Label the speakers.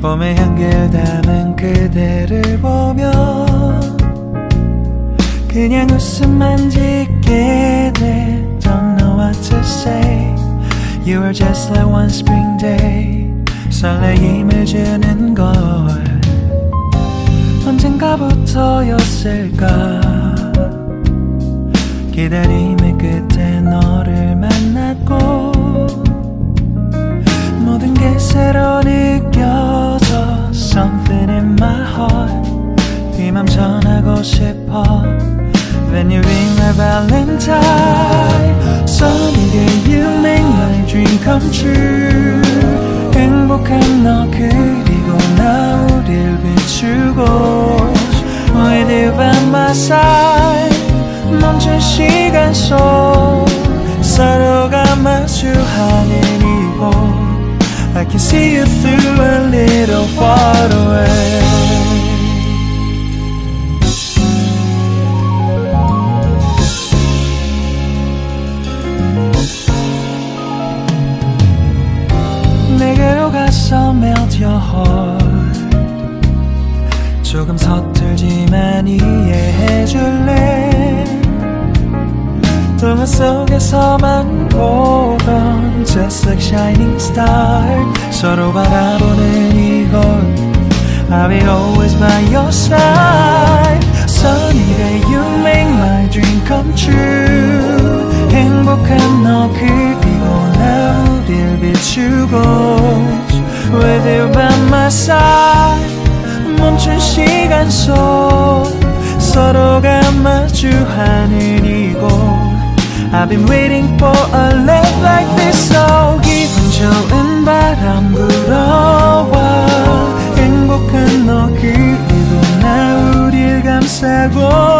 Speaker 1: 봄의 향기를 담은 그대를 보며 그냥 웃음만 짓게 돼. Don't know what to say. You are just like one spring day. 설레임을 주는 걸 언젠가부터였을까. 기다림의 끝에 너를 만났고 모든 게 새로 느껴져. Something in my heart. 이 맘 전하고 싶어. When you ring my valentine. Sunny day you make my dream come true. 행복한 너 그리고 나 우릴 비추고 With you by my side. 멈춘 시간 속 서로가 마주하는 이곳 I can see you through a little far away. 내게로 가서 melt your heart. 조금 서툴지만 이해해줄래. 동화 속에서만 보던 Just like shining star. 서로 바라보는 이곳 I'll be always by your side. Sunny day you make my dream come true. 행복한 너 그리고 나 우릴 비추고 With you by my side. 멈춘 시간 속 서로가 마주하는 이곳 I've been waiting for a love like this. So 기분 좋은 바람 불어와 행복한 너 그리고 나 우릴 감싸고